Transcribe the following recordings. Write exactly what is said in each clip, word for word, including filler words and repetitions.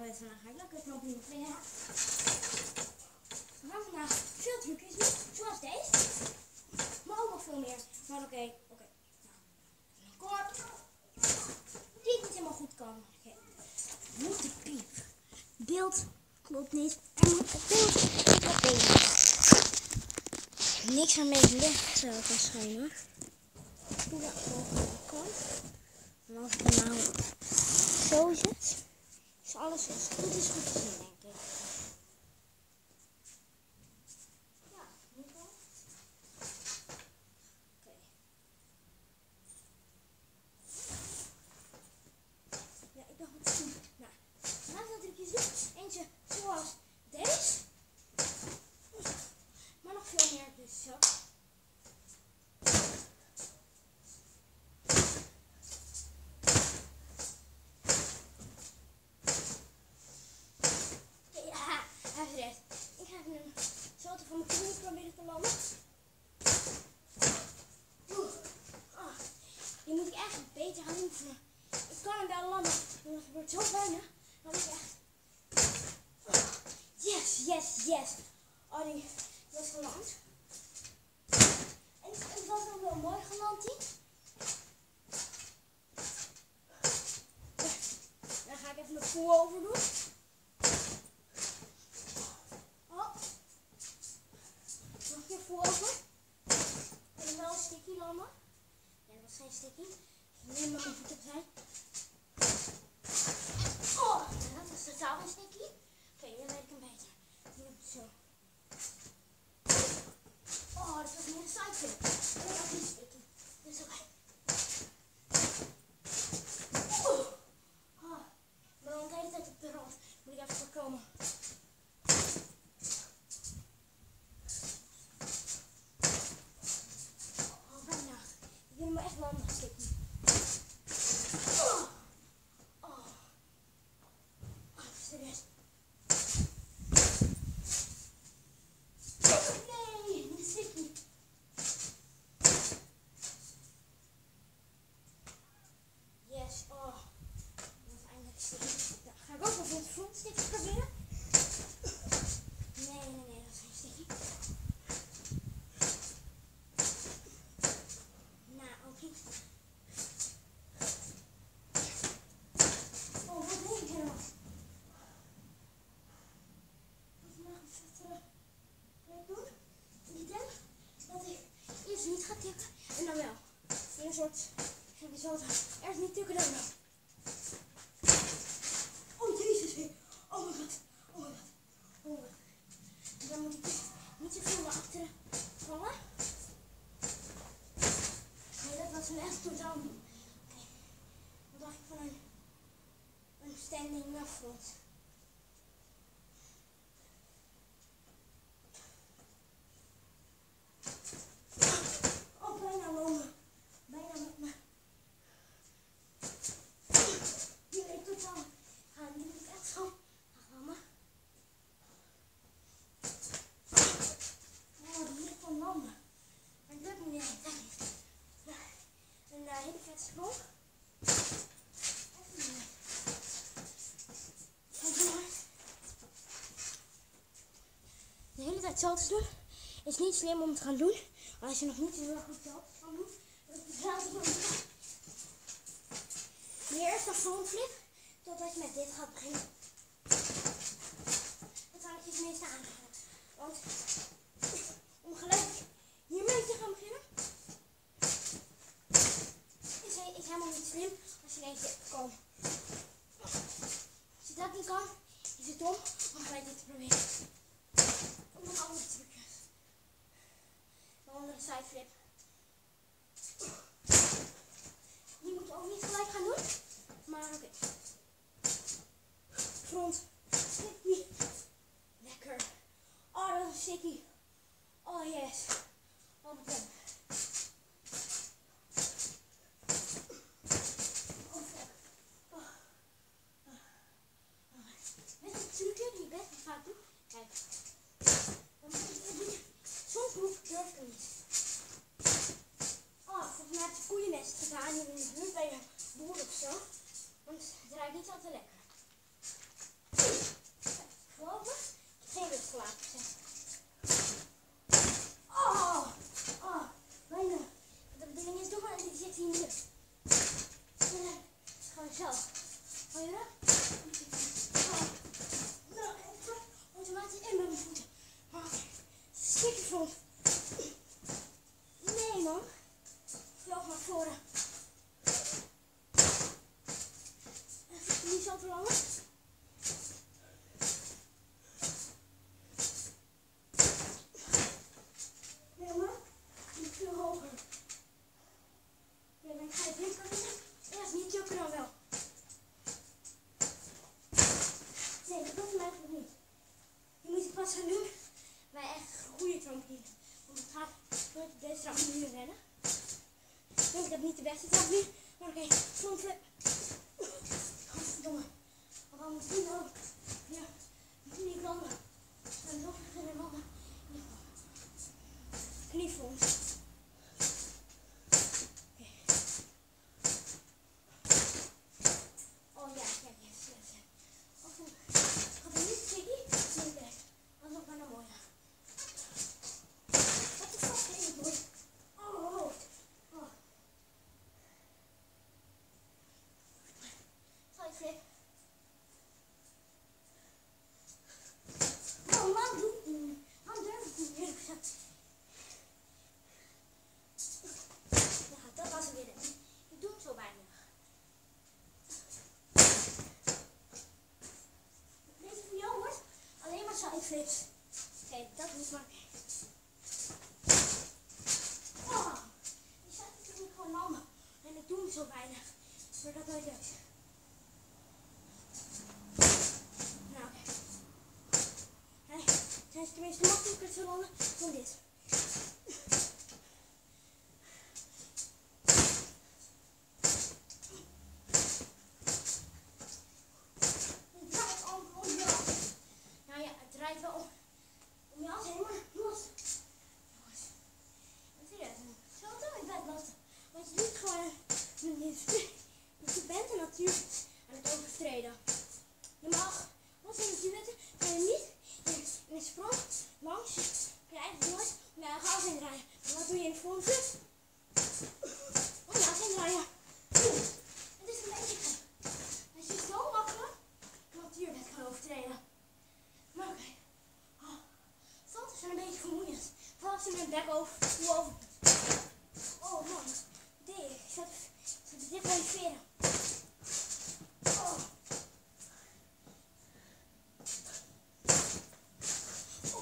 weet vandaag ga ik lekker trampoline springen. We gaan vandaag veel trucjes doen, zoals deze. Maar ook nog veel meer. Maar oké, okay, oké. Okay. Nou, kom maar. Die ik niet helemaal goed kan. Okay. Moet de piep. Beeld klopt niet. Er moet het beeld klopt niet. Niks aan mee licht zou kan schijnen. Ik doe dat gewoon kan. En als ik hem nou zo zet, is alles goed is goed te zien, denk ik. Ja, nu kan het. Oké. Ja, ik dacht wat te doen. Nou, laten we trucjes doen. Eentje zoals deze. Maar nog veel meer, dus zo. Ik ga even een salto van mijn knie proberen te landen. Oh, die moet ik echt beter gaan oefenen. Ik kan hem wel landen, maar dat gebeurt zo weinig. Dan moet ik echt... Yes, yes, yes. Oh, die was geland. En het was ook wel mooi geland, die. Dan ga ik even mijn voet over doen. Voel over. En dan wel een sticky landen. Ja, dat was geen sticky. Ik neem maar mijn voet opzij. Oh, dat was totaal een sticky. Oké, okay, dan weet ik hem beter. Nu heb ik het zo. Oh, dat was meer een sideflip. Dat was niet sticky. Dat is oké. Oh, oh. Ik ben al de hele tijd op de rand. Moet ik even voorkomen. Ik wil me echt landen stikken. Oh. Oh. Oh, serieus. Nee, niet stikken. Yes, oh. Dat is eindelijk stikken. Nou, ga ik ook nog met front stikken proberen? Nee, nee, nee, dat is geen stikken. Nou, ook niet. Oh, wat deed ik helemaal? Wat ik nog een vettere plek doen? Ik denk dat ik eerst niet ga tikken en dan wel. In een soort, ik heb zo eerst niet tikken dan wel. Oh jezus, oh mijn god, oh mijn god, oh mijn god. En dan moet ik niet zoveel naar achteren vallen. Nee, dat was een echt totaal niet. Oké, okay. Wat dacht ik van een, een standing front? Oh, bijna lopen. Bijna met me. Die weet totaal. Ga nu moet ik echt zo. Ach, mama. Oh, die ligt van landen. Maar het lukt me niet. Dat niet. Een uh, hele vette sprong. De hele tijd salto's doen is niet slim om te gaan doen. Als je nog niet heel erg goed salto's kan doen. Eerst een frontflip totdat je met dit gaat beginnen. Dat zou ik je het meeste aanraden. Want om gelijk hiermee te gaan beginnen is helemaal niet slim als je denkt, kom. Als je dat niet kan, is het dom om gelijk dit te proberen. Ook nog andere trucjes. Een andere sideflip. Die moet je ook niet gelijk gaan doen. Maar oké. Okay. Front. Sticky. Lekker. Oh, dat is sticky. Oh yes. Oh, wat leuk. Kijk, dan moet ik het doen. Soms hoef ik durf ik niet. Oh, volgens mij heb je koeiennest gedaan hier in de buurt bij je boer of zo. Want het ruikt niet al te lekker. wat gaan doen bij echt een goede trampoline. Want het gaat nooit op deze trampoline rennen. Ik denk dat niet de beste trampoline, maar oké, frontflip. Godverdomme. We gaan het doen ook. Ja, knie landen. En nog beginnen landen. Kniefront. Oké. Oh ja, ja, yes, yes, yes. Of gaat er niet sticky? Nee, kijk. Dat is nog bijna mooi. Wat de fuck is het mooi? Oh, oh, oh. Sideflip. Oh, man, doe het niet. Waarom durf ik niet meer? Ja, dat was het weer. Ik doe het zo bijna. Deze voor jou wordt alleen maar sideflips. Oké, okay, dat moet maar. Oh, die zet het niet gewoon landen. En ik doe hem zo weinig. Maar dat nooit lukt. Nou, oké. Okay. Hey, zijn ze tenminste makkelijker te landen dan dit. Je bent er natuurlijk aan het overtreden. Je mag, als je het weten, kan je niet in een sprong langs je eigen nooit om je eigen hals heen draaien. Maar wat doe je in het frontflip? Om je hals heen draaien. Het is een beetje gek. Het is zo makkelijk dat je bent gaan overtreden. Maar oké. Okay. Oh, salto's zijn een beetje vermoeiend. Vooral als je met een bek over, over. Oh man. Nee, ik zat, zat dit bij je veren. Oh. Oh.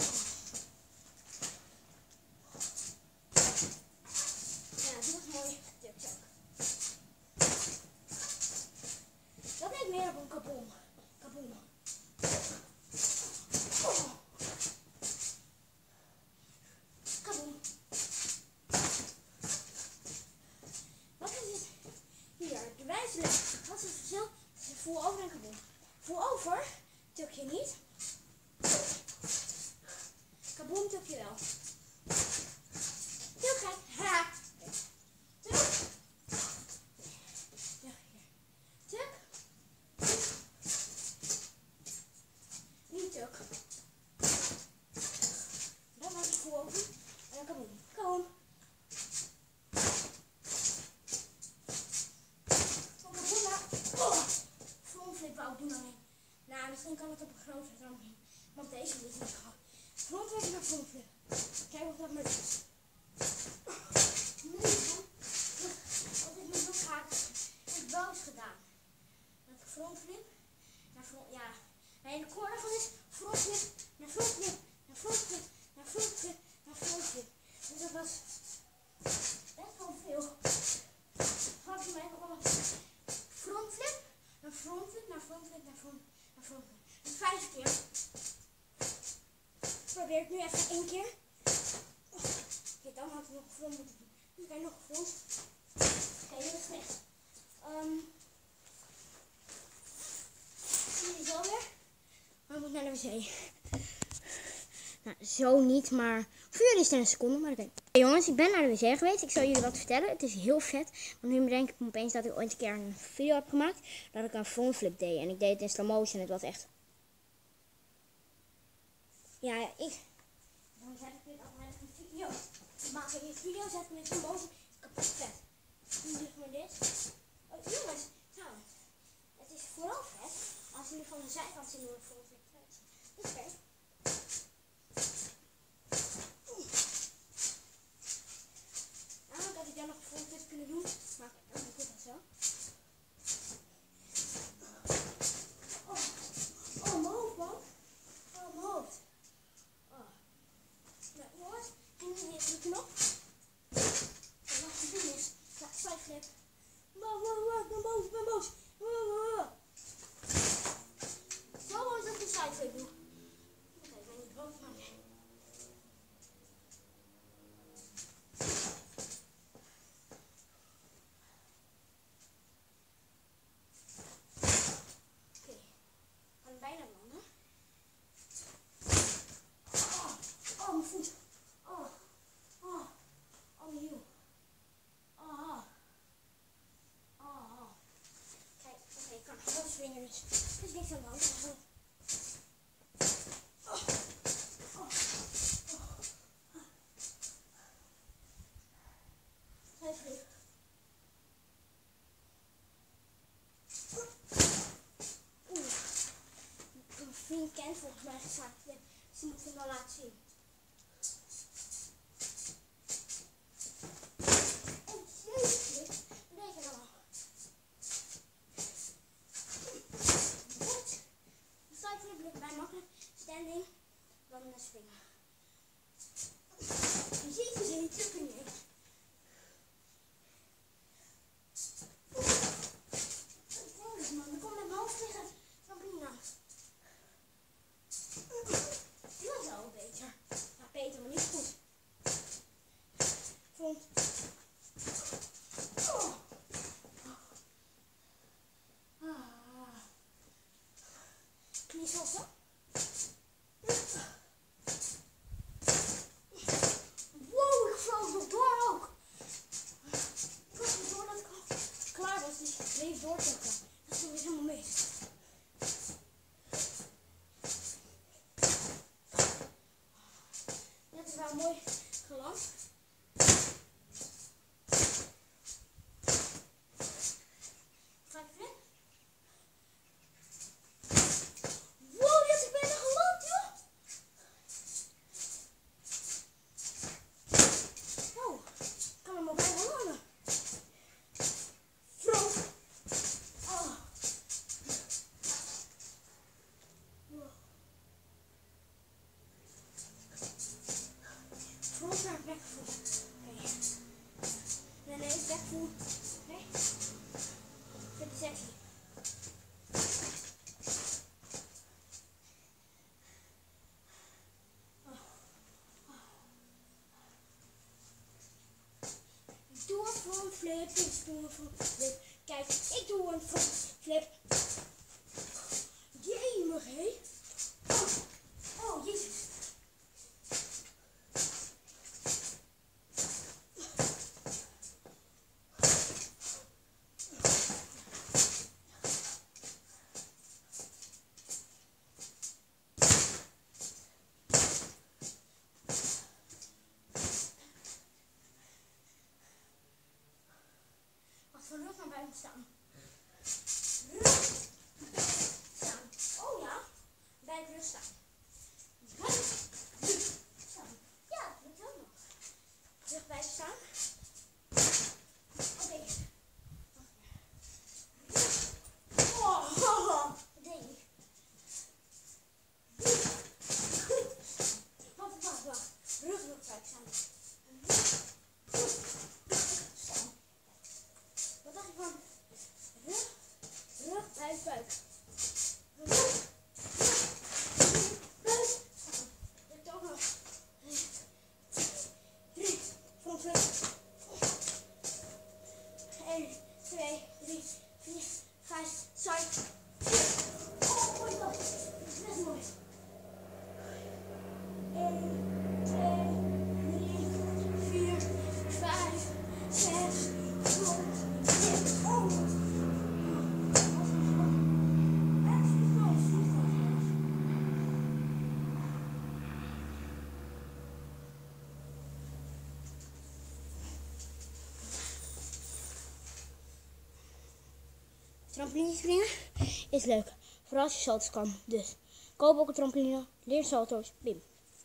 Ja, dit was mooi getipt ook. Dat lijkt meer op een kaboom. Kaboom. Oh. Kaboom. Hier, de wijsles. Wat is het verschil tussen voel over en kaboom? Voel over tuk je niet. Kaboom tuk je wel. Tuk gek. Ha. Tuk. Ja, hier. Tuk. Niet tuk. Dan was het voel over en dan kaboom. Kaboom. Wou ik doen alleen. Nou, misschien kan het op een grotere trampoline. Want deze moet niet gaan. Frontflip naar frontflip. Kijk of dat maar is. Nu dan. Wat ik met nog ga heb ik wel eens gedaan. Met frontflip naar front. Ja. En de corner van is frontflip naar frontflip naar frontflip naar frontflip naar frontflip. Dus dat was best wel veel. Had je mij nog allemaal frontflip. Naar frontflip, naar frontflip, naar front, naar frontflip. Dus vijf keer. Probeer het nu even één keer. Oh, oké, okay, dan had ik nog een front moeten doen. Nu kan je nog een front. Oké, okay, heel slecht. Um, zie je zo weer? Maar ik moet naar de wc. Nou, zo niet, maar voor jullie is het een seconde, maar oké. Okay. Hey jongens, ik ben naar de wc geweest. Ik zal jullie wat vertellen. Het is heel vet. Want nu bedenk ik me opeens dat ik ooit een keer een video heb gemaakt. Dat ik een frontflip deed. En ik deed het in slow motion. Het was echt... Ja, ik... Dan zet ik dit altijd in een video. Ik maak een video, zet ik hem in slow motion. Kapot vet. Nu zeg maar dit. Oh jongens, trouwens. Het is vooral vet als jullie van de zijkant zien hoe een frontflip vet is. Dus kijk. Dat ik dan nog een frontflip kunnen doen, maar dan doe ik het zo. Oh, oh mijn hoofd man. Oh mijn hoofd. Oh. Nou jongens, en nu hier de knop. En wat te doen is, ja, sideflip. Wow, wow, wow, ik ben boos, ik ben boos. Wow, wow, wow. Zo is dat ik een sideflip doe. bijna landen. Oh, oh mijn voet. Oh, oh, oh mijn hiel. Oh, oh, oh, oh. Kijk, oké, okay, ik kan nog wel swingen, dus er is niks aan de hand. Oh, oh, oh, oh. Even. Mijn vriend kent volgens mij gezegd, dus die moet hem wel laten zien. Oh jeetje, wat deed je nou? Wat? Dan sta ik natuurlijk bij makkelijk standing dan een swingen. Jeetje, ze niet terug in. Man, dan kom ik met mijn hoofd tegen trampoline aan. Die was wel beter. Maar beter, maar niet goed. Vond. Oh. Ah. Knie zo. Wow, ik vloog nog door ook. Ik was niet door dat ik al klaar was, dus ik bleef doortrekken. Dat is weer helemaal mis. Dat is wel mooi geland. Ga ik weer? Wow, dat is bijna geland, joh! Oh, ik kan hem al bijna landen. Frank! Oh. Front naar backvoet. Okay. Nee, nee, backvoet. Nee. Vind ik sexy. Oh. Oh. Ik doe een front flip, ik doe een front flip. Kijk, ik doe een front flip. Jemig, hé. Oh. Oh, jezus. Voor rug naar buiten staan. Rug staan. Oh ja, bij het rug staan. Rug staan. Ja, dat lukt ook nog. Rug bij staan. Oké. Okay. Oh, wat deed ik? Wacht, wacht, wacht. Rug, rug bij staan. Wat dacht je van rug, rug, buik, buik. Rug, rug, buik. Dat doe ik ook nog. Drie, front flip. één, twee, drie, vier, vijf, side. Oh my god, dat is best mooi. één, twee, drie, vier, vijf, zes, zeven. Oh. Trampoline springen is leuk, vooral als je salto's kan. Dus koop ook een trampoline, leer salto's, bim.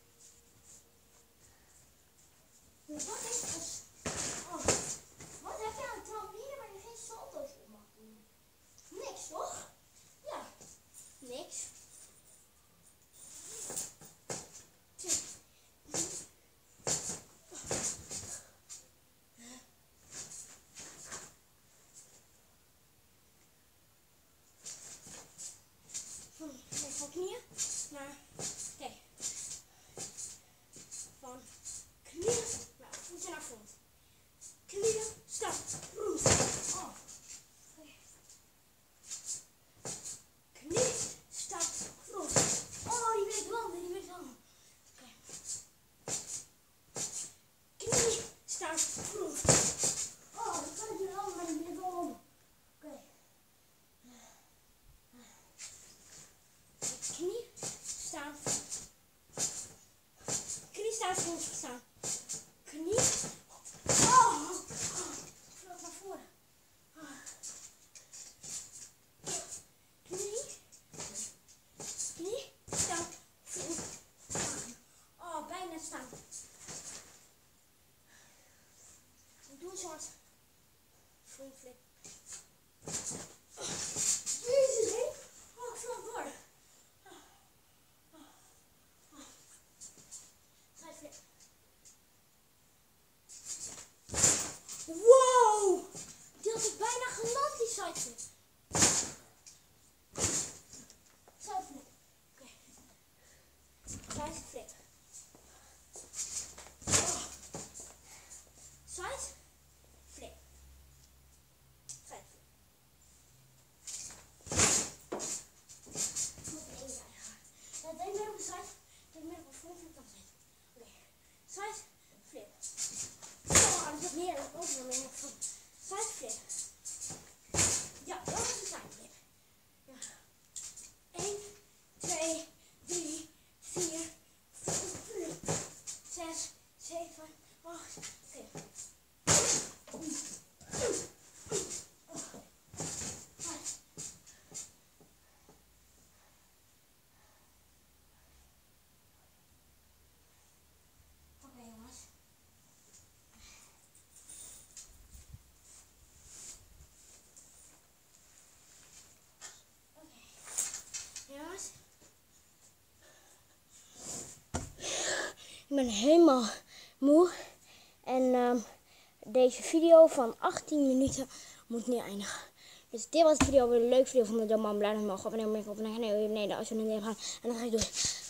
Wat is het? Oh. Wat heb je aan een trampoline waar je geen salto's op mag doen? Niks, toch? Ja, niks. Van knieën naar, kijk, van knieën naar voeten naar front. Knieën, stap, roes. Oh. Knie, stap, Ik ben helemaal moe. En uh, deze video van achttien minuten moet nu eindigen. Dus dit was de video. Weer een leuke video. Vond het dan man blij dat we mogen abonneren. Op een kanaal beneden als je nog niet hebt gedaan. En dan ga ik doen.